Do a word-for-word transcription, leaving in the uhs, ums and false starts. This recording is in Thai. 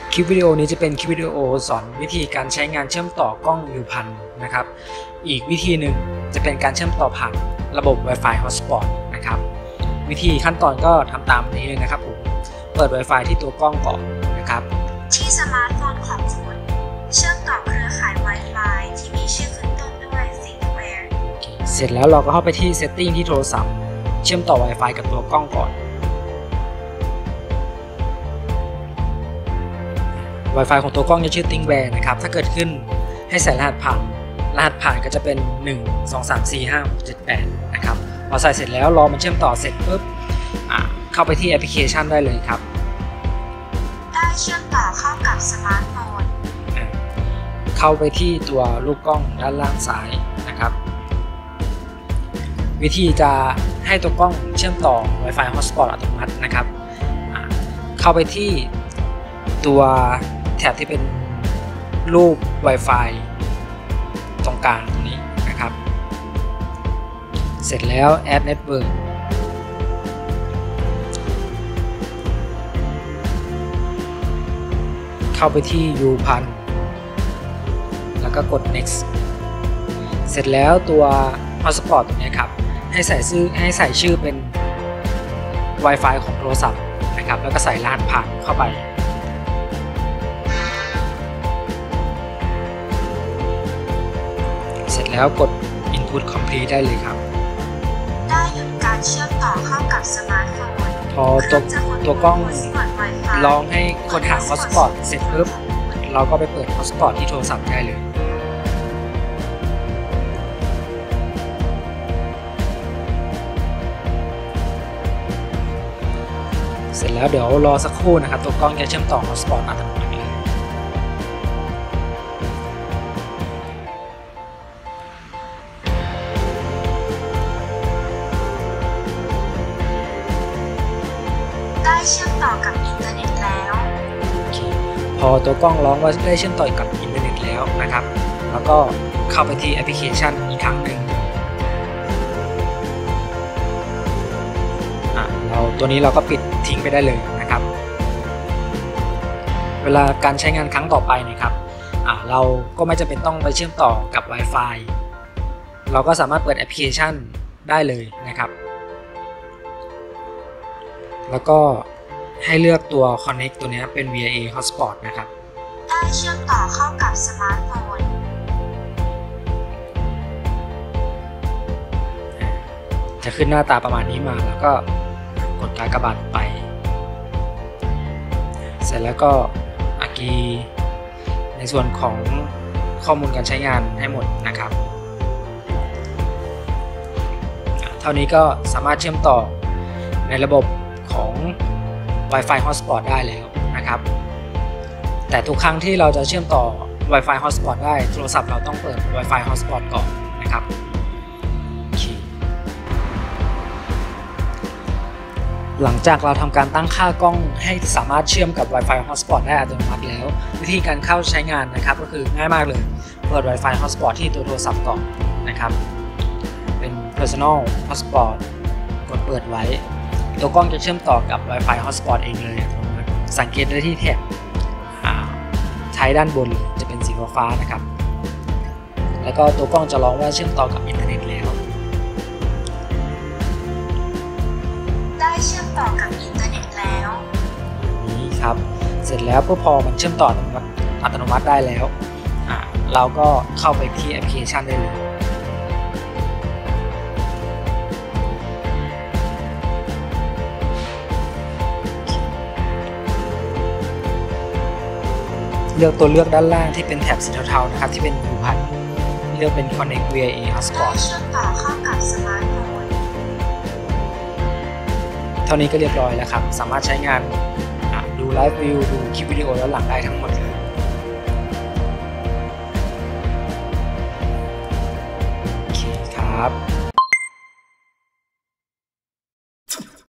คลิปวิดีโอนี้จะเป็นคลิปวิดีโอสอนวิธีการใช้งานเชื่อมต่อกล้องยูพันนะครับอีกวิธีหนึ่งจะเป็นการเชื่อมต่อผ่านระบบ Wi-Fi Hotspot นะครับวิธีขั้นตอนก็ทำตามนี้เลยนะครับผมเปิด Wi-Fi ที่ตัวกล้องก่อนนะครับที่สมาร์ทโฟนของคุณเชื่อมต่อเครือข่าย Wi-Fi ที่มีชื่อขึ้นต้นด้วย ThinkWare เสร็จแล้วเราก็เข้าไปที่ Setting ที่โทรศัพท์เชื่อมต่อ Wi-Fi กับตัวกล้องก่อนWi-Fi ของตัวกล้องจะชื่อ ThinkWare นะครับถ้าเกิดขึ้นให้ใส่รหัสผ่านรหัสผ่านก็จะเป็นหนึ่ง สอง สาม สี่ ห้า หก เจ็ด แปดนะครับพอใส่เสร็จแล้วรอมันเชื่อมต่อเสร็จปุ๊บเข้าไปที่แอปพลิเคชันได้เลยครับได้เชื่อมต่อเข้ากับสมาร์ทโฟนเข้าไปที่ตัวลูกกล้องด้านล่างซ้ายนะครับวิธีจะให้ตัวกล้องเชื่อมต่อ Wi-Fi Hotspot อัตโนมัตินะครับเข้าไปที่ตัวแถบที่เป็นรูป Wi-Fi ตรงกลางตรงนี้นะครับเสร็จแล้ว Add Network เข้าไปที่ ยูพัน แล้วก็กด next เสร็จแล้วตัว Hotspot ตรงนี้ครับให้ใส่ชื่อให้ใส่ชื่อเป็น Wi-Fi ของโทรศัพท์นะครับแล้วก็ใส่รหัสผ่านเข้าไปเสร็จแล้วกด Input Complete ได้เลยครับได้หยุดการเชื่อมต่อเข้ากับสมาร์ทโฟนพอตัวตัวกล้องลองให้ค้นหา Hotspot เสร็จปุ๊บเราก็ไปเปิด Hotspot ที่โทรศัพท์ได้เลยเสร็จแล้วเดี๋ยวรอสักครู่นะครับตัวกล้องจะเชื่อมต่อ Hotspot อัตโนมัติเลยได้เชื่อมต่อกับอินเทอร์เน็ตแล้วพอตัวกล้องร้องว่าได้เชื่อมต่อกับอินเทอร์เน็ตแล้วนะครับแล้วก็เข้าไปที่แอปพลิเคชันอีกครั้งหนึ่งเราตัวนี้เราก็ปิดทิ้งไปได้เลยนะครับเวลาการใช้งานครั้งต่อไปนะครับเราก็ไม่จำเป็นต้องไปเชื่อมต่อกับ Wi-Fi เราก็สามารถเปิดแอปพลิเคชันได้เลยนะครับแล้วก็ให้เลือกตัว Connect ตัวนี้เป็น วี ไอ เอ Hotspot นะครับได้เชื่อมต่อเข้ากับสมาร์ทโฟนจะขึ้นหน้าตาประมาณนี้มาแล้วก็กดกากบาทไปเสร็จแล้วก็อากีในส่วนของข้อมูลการใช้งานให้หมดนะครับเท่านี้ก็สามารถเชื่อมต่อในระบบของ Wi-Fi Hotspot ได้แล้วนะครับแต่ทุกครั้งที่เราจะเชื่อมต่อ Wi-Fi Hotspot ได้โทรศัพท์เราต้องเปิด Wi-Fi Hotspot ก่อนนะครับหลังจากเราทำการตั้งค่ากล้องให้สามารถเชื่อมกับ Wi-Fi Hotspot ได้อัตโนมัติแล้ววิธีการเข้าใช้งานนะครับก็คือง่ายมากเลยเปิด Wi-Fi Hotspot ที่ตัวโทรศัพท์ก่อนนะครับเป็น Personal Hotspot กดเปิดไว้ตัวกล้องจะเชื่อมต่อกับ Wi-Fi Hotspot เองเลยสังเกตได้ที่แถบท้ายด้านบนจะเป็นสีฟ้านะครับแล้วก็ตัวกล้องจะร้องว่าเชื่อมต่อกับอินเทอร์เน็ตแล้วได้เชื่อมต่อกับอินเทอร์เน็ตแล้วนี่ครับเสร็จแล้วพอมันเชื่อมต่ออัตโนมัติได้แล้วเราก็เข้าไปที่แอปพลิเคชันได้เลยเลือกตัวเลือกด้านล่างที่เป็นแถบสีเทาๆนะครับที่เป็นยูพันเลือกเป็น Connect วี ไอ เอ Hotspot เชื่อมต่อเข้ากับสมาร์ทโฟนเท่านี้ก็เรียบร้อยแล้วครับสามารถใช้งานดูไลฟ์วิวดูคลิปวิดีโอย้อนหลังได้ทั้งหมดเลยโอเคครับ